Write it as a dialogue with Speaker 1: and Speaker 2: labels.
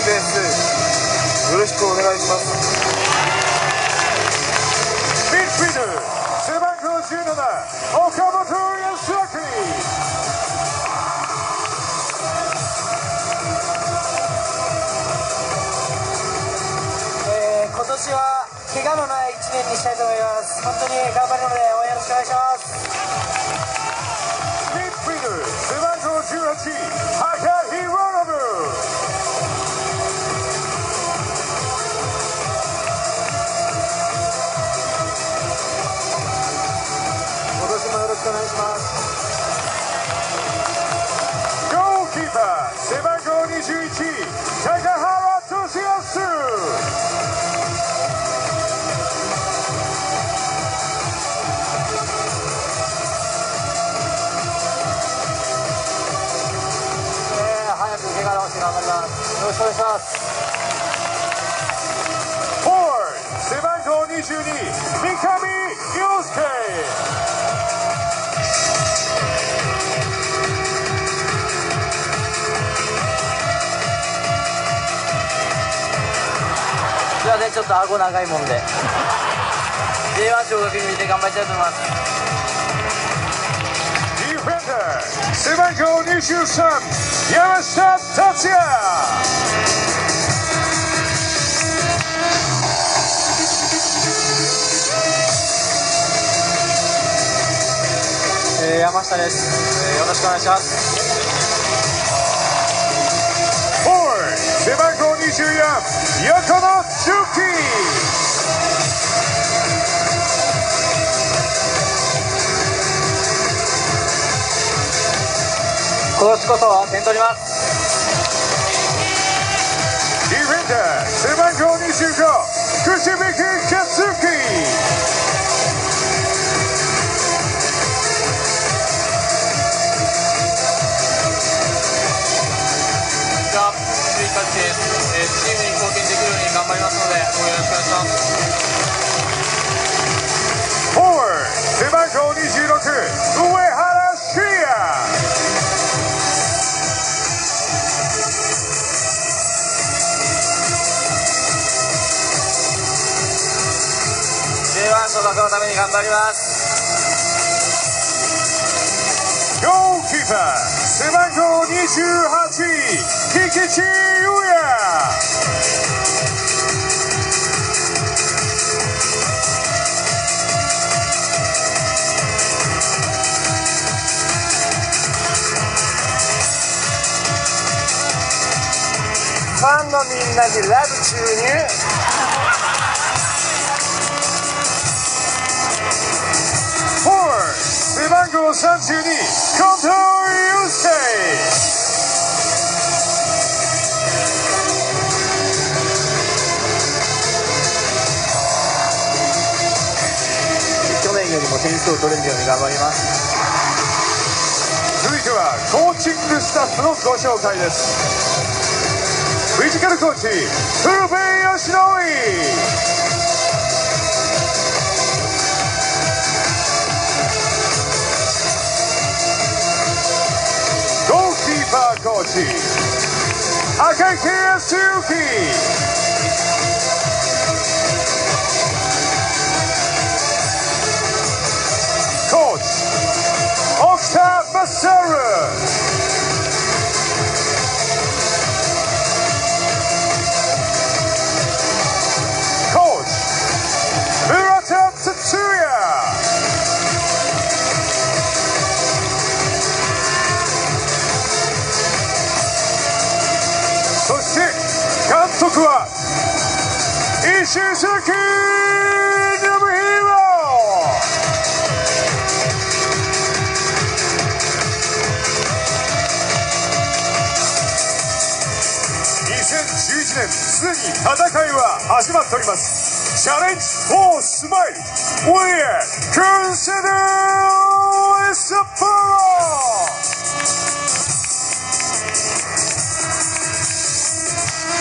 Speaker 1: です。よろしくお願いします。
Speaker 2: ミッドフィールダー背番号17岡本康明。
Speaker 3: 今年は怪我のない1年にしたいと思います。本当に頑張るので応援よろしくお願いします。
Speaker 2: ミッドフィールダー背番号18高弘信。
Speaker 3: 今年もよろしくお願いします。
Speaker 2: ゴールキーパー背番号21高原俊康。
Speaker 3: 早く怪我をして頑張ります。よろしくお願いします。
Speaker 2: フォワード背番号22三上陽介。
Speaker 3: すいません、ちょっと顎長いもんで J1 昇格に向けて頑張りたいと思います。
Speaker 2: ディフェンダー背番号23山下達也。
Speaker 3: 山下です。よろしくお願いします。
Speaker 2: フォワード背番号24横野純喜。
Speaker 3: 今年こそ点取ります。
Speaker 2: ディフェンダー背番号25口引克樹。
Speaker 4: チームに貢献できるように頑張りますので、応援よろしくお願いします。
Speaker 2: フォワード背番号26上原慎也。
Speaker 3: J1 昇格のために頑張ります。
Speaker 2: ゴールキーパー背番号28菊池雄也。
Speaker 3: ファンのみんなにラブ注入。
Speaker 2: フォワード背番号32近藤祐介。
Speaker 3: 去年よりも点数を取れるように頑張ります。
Speaker 2: 続いてはコーチングスタッフのご紹介です。フィジカルコーチ古部義則。ゴールキーパーコーチ赤池康之。コーチ奥田勝。コーチ村田哲也。そして監督は石崎信弘。2011年すでに戦いは始まっております。チャレンジフォースマイル We are Crusader Sapporo。